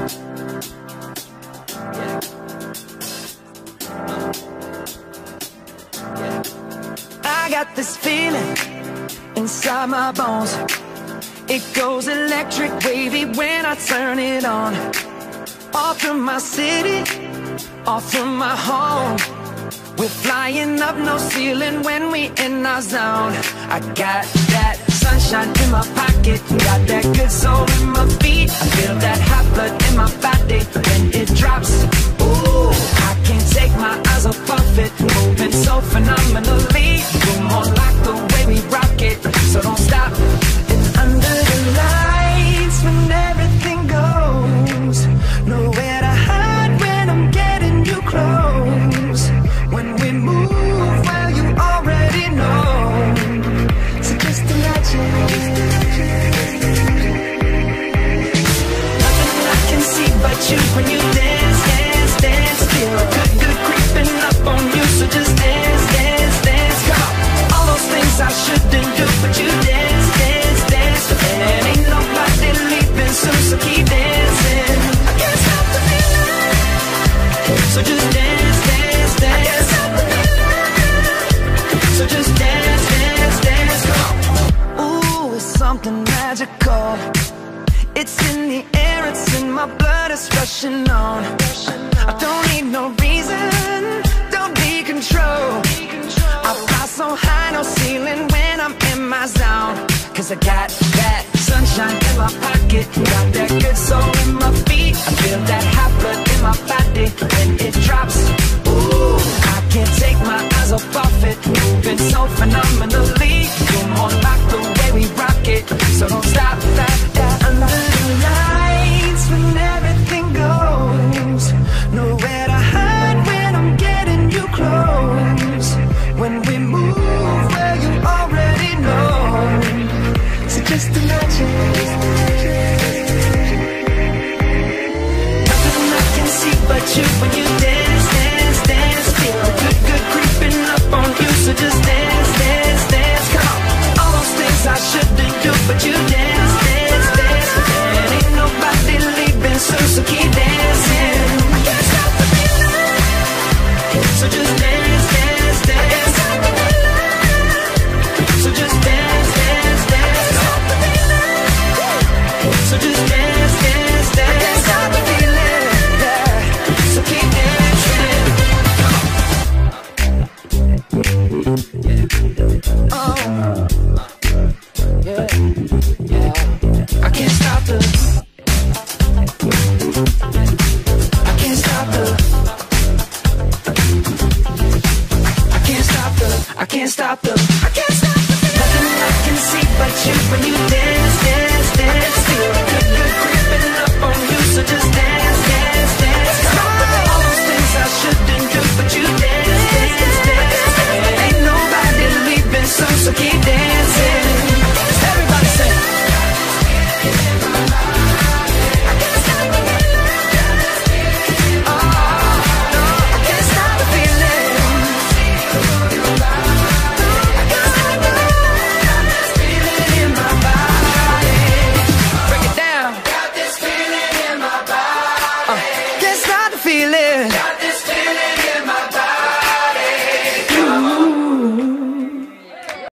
I got this feeling inside my bones. It goes electric wavy when I turn it on. All through my city, all through my home. We're flying up, no ceiling when we in our zone. I got that sunshine in my pocket, got that good soul in my feet. I feel that hot blood in my body when it drops. Ooh, I can't take my eyes off of it, moving so phenomenally. You're more like the way we rock it, so don't stop. And under the lights when everything goes, nowhere to hide when I'm getting you close. When we move, well, you already know. So just imagine. Nothing I can see but you when you dance, dance, dance. Feel a good, good creeping up on you. So just dance, dance, dance. Come on. All those things I shouldn't do, but you dance, dance, dance. And ain't nobody leaving soon, so keep dancing. I can't stop the feeling. So just dance, dance, dance. I can't stop the feeling. So just dance, dance, dance. Come on. Ooh, it's something magical. It's in the air, it's in my blood, it's rushing on. I don't need no reason, don't need control. I fly so high, no ceiling when I'm in my zone. Cause I got that sunshine in my pocket, got that good soul in my feet. I feel that hot blood in my body when it drops. Ooh, I can't take my eyes off of it, moving so phenomenally. You're more like the way we rock it, so don't stop. Under the lights when everything goes, nowhere to hide when I'm getting you close. When we move, well, you already know. So just imagine. Nothing I can see but you when you dance, dance, dance. Feel a good, good creeping up on you, so just dance.